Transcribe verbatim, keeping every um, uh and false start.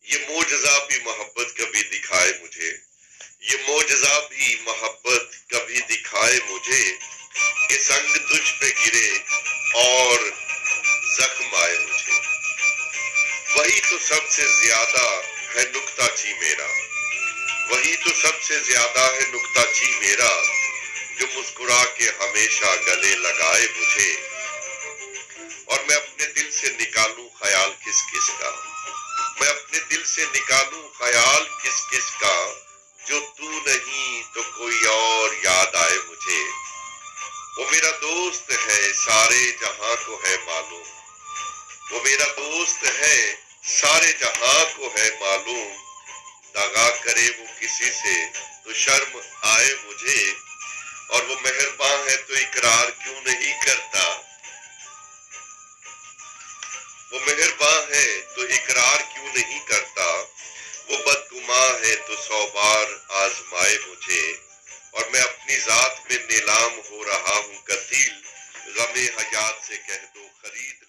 ये मोजज़ा भी मोहब्बत कभी दिखाए मुझे, ये मोजज़ा भी मोहब्बत कभी दिखाए मुझे, कि संग तुझ पे गिरे और जख्म आए मुझे। वही तो सबसे ज्यादा है नुक्ताची मेरा, वही तो सबसे ज्यादा है नुक्ताची मेरा, जो मुस्कुरा के हमेशा गले लगाए मुझे। और मैं अपने दिल से निकालूं ख्याल किस किस का, मैं अपने दिल से निकालूं ख्याल किस किस का, जो तू नहीं तो कोई और याद आए मुझे। वो मेरा दोस्त है सारे जहां को है मालूम, वो मेरा दोस्त है सारे जहां को है मालूम, दगा करे वो किसी से तो शर्म आए मुझे। और वो मेहरबान है तो इकरार क्यों नहीं करता, वो मेहरबान है तो इकरार क्यों नहीं करता, वो बदगुमां है तो सौ बार आजमाए मुझे। और मैं अपनी जात में नीलाम हो रहा हूँ कतील, गमे हयात से कह दो खरीद